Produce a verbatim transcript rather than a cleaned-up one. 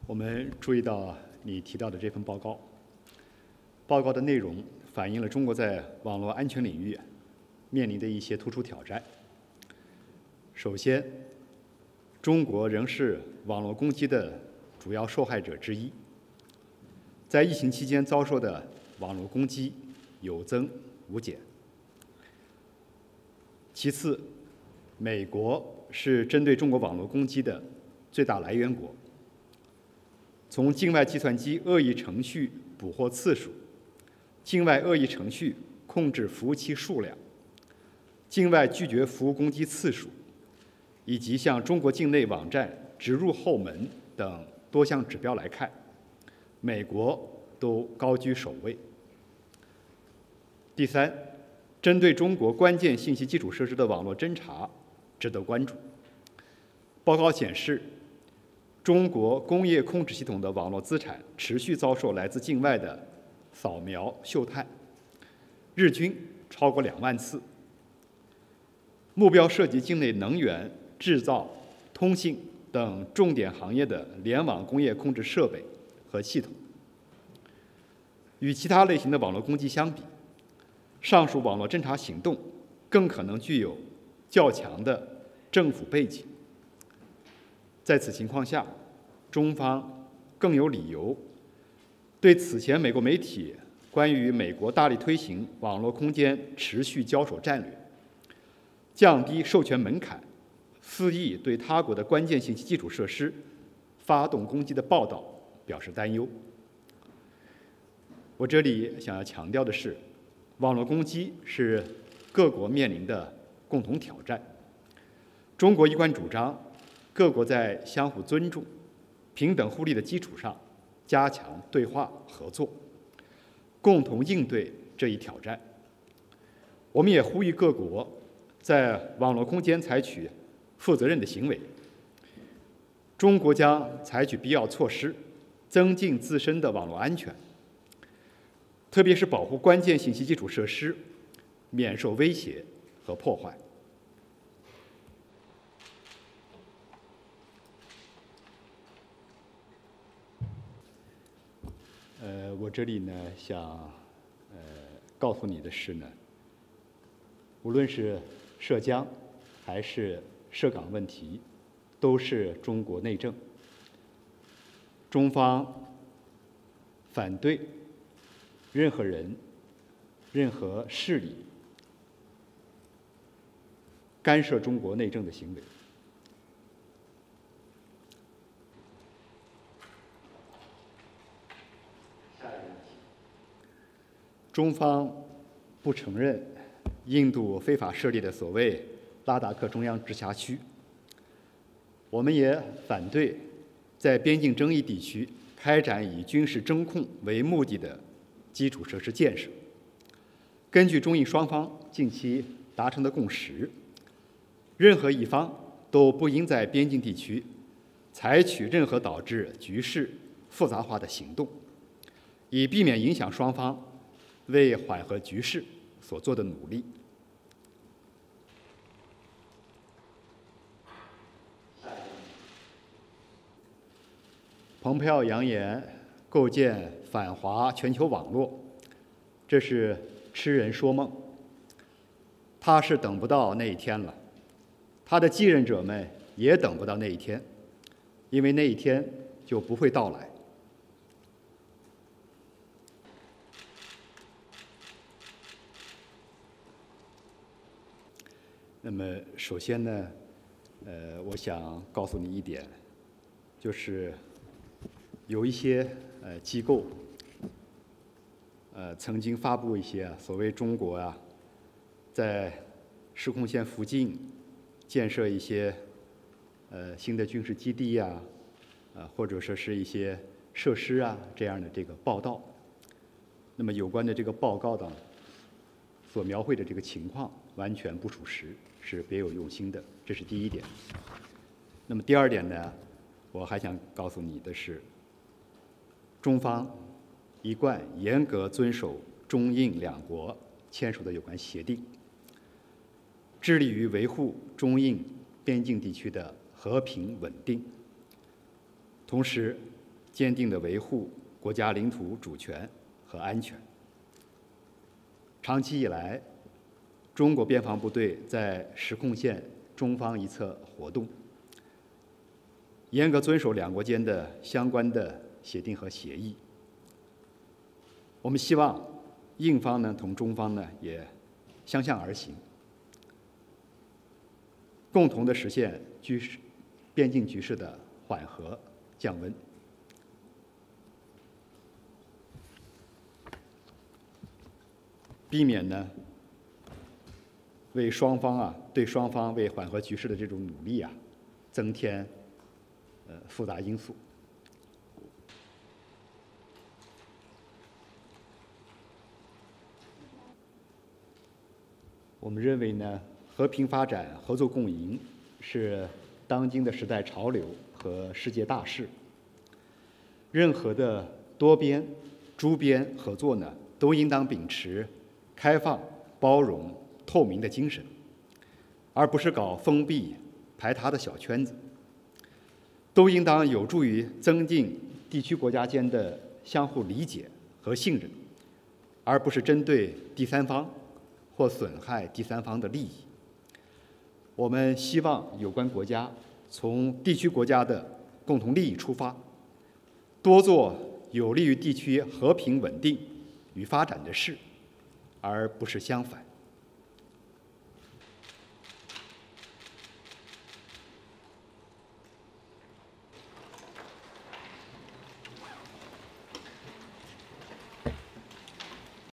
我们注意到你提到的这份报告，报告的内容反映了中国在网络安全领域面临的一些突出挑战。首先，中国仍是网络攻击的主要受害者之一，在疫情期间遭受的网络攻击有增无减。其次，美国是针对中国网络攻击的最大来源国。从境外计算机恶意程序捕获次数、境外恶意程序控制服务器数量、境外拒绝服务攻击次数，以及向中国境内网站植入后门等多项指标来看，美国都高居首位。第三，针对中国关键信息基础设施的网络侦查值得关注。报告显示，中国工业控制系统的网络资产持续遭受来自境外的扫描嗅探，日均超过两万次。目标涉及境内能源、制造、通信等重点行业的联网工业控制设备和系统。与其他类型的网络攻击相比，上述网络侦查行动更可能具有较强的政府背景。在此情况下，中方更有理由对此前美国媒体关于美国大力推行网络空间持续交手战略、降低授权门槛、肆意对他国的关键信息基础设施发动攻击的报道表示担忧。我这里想要强调的是，网络攻击是各国面临的共同挑战。中国一贯主张，各国在相互尊重、平等互利的基础上，加强对话合作，共同应对这一挑战。我们也呼吁各国在网络空间采取负责任的行为。中国将采取必要措施，增进自身的网络安全，特别是保护关键信息基础设施免受威胁和破坏。呃，我这里呢想呃告诉你的是呢，无论是涉疆还是涉港问题，都是中国内政。中方反对任何人、任何势力干涉中国内政的行为。中方不承认印度非法设立的所谓拉达克中央直辖区。我们也反对在边境争议地区开展以军事争控为目的的基础设施建设。根据中印双方近期达成的共识，任何一方都不应在边境地区采取任何导致局势复杂化的行动，以避免影响双方为缓和局势所做的努力。蓬佩奥扬言构建反华全球网络，这是痴人说梦。他是等不到那一天了，他的继任者们也等不到那一天，因为那一天就不会到来。那么，首先呢，呃，我想告诉你一点，就是有一些呃机构，呃，曾经发布一些啊所谓中国啊，在实控线附近建设一些呃新的军事基地呀、啊，呃，或者说是一些设施啊这样的这个报道。那么有关的这个报告呢，所描绘的这个情况完全不属实，是别有用心的，这是第一点。那么第二点呢，我还想告诉你的是，中方一贯严格遵守中印两国签署的有关协定，致力于维护中印边境地区的和平稳定。同时， 坚定地维护国家领土主权和安全。长期以来，中国边防部队在实控线中方一侧活动，严格遵守两国间的相关的协定和协议。我们希望印方呢同中方呢也相向而行，共同的实现局势边境局势的缓和降温。避免呢为双方啊对双方为缓和局势的这种努力啊增添呃复杂因素。我们认为呢，和平发展、合作共赢是当今的时代潮流和世界大势。任何的多边、诸边合作呢，都应当秉持开放、包容、透明的精神，而不是搞封闭、排他的小圈子。都应当有助于增进地区国家间的相互理解和信任，而不是针对第三方或损害第三方的利益。我们希望有关国家从地区国家的共同利益出发，多做有利于地区和平稳定与发展的事，而不是相反。